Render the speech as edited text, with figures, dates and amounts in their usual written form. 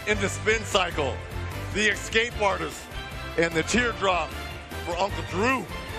in the spin cycle. The escape artist and the teardrop for Uncle Drew.